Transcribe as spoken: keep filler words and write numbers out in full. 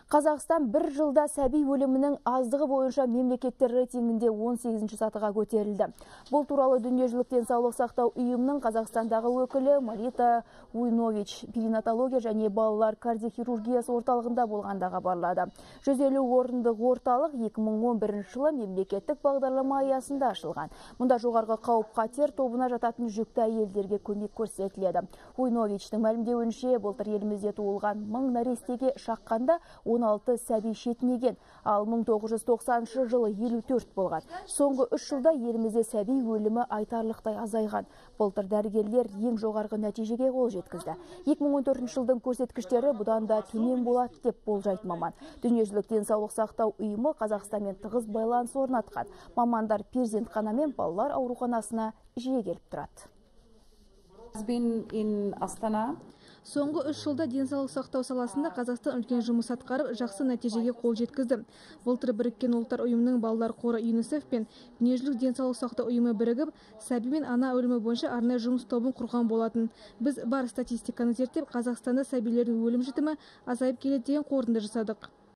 Қазақстан бір жылда сәби өлімінің аздығы бойынша мемлекеттер рейтингінде он сегізінші сатыға көтерілді. Бұл туралы Дүниежүзілік денсаулық сақтау ұйымының Қазақстандағы өкілі Марита Уйнович перинатология және балалар кардиохирургиясы орталығында болғанда хабарлады. жүз елу орындық орталық екі мың он бірінші жылы мемлекеттік бағдарлама аясында ашылған. Мұнда жоғарғы қауіп-қатер тобына жататын жүкті әйелдерге көмек көрсетіледі. Уйновичтің мәлімдеуінше, былтыр елімізде туылған мың нәрестеге шаққанда он алты сәби шетінеген, ал мың тоғыз жүз тоқсаныншы жылы елу төрт болған. Соңғы үш жылда елімізде сәби өлімі айтарлықтай азайған. Былтыр дәрігерлер ең жоғарғы нәтижеге қол жеткізді. екі мың он төртінші жылдың көрсеткіштері бұдан да төмен болады деп болжайды маман. Дүниежүзілік денсаулық сақтау ұйымы Қазақстанмен тығыз байланыс орнатқан. Мамандар перзентхана мен балалар ауруханасына жиі келіп тұрады. Соңғы үш жылда денсаулық сақтау саласында Қазақстан үлкен жұмыс атқарып, жақсы нәтижеге қол жеткізді. Былтыр біріккен ұлттар ұйымының балалар қоры ЮНИСЕФ пен Дүниежүзілік денсаулық сақтау ұйымы бірігіп, сәби мен ана өлімі бойынша арнайы жұмыс тобын құрған болатын. Біз бар статистиканы зерттеп, Қазақстанда сәбилердің өлім жітімі азайып келеді деген қорытынды жасадық.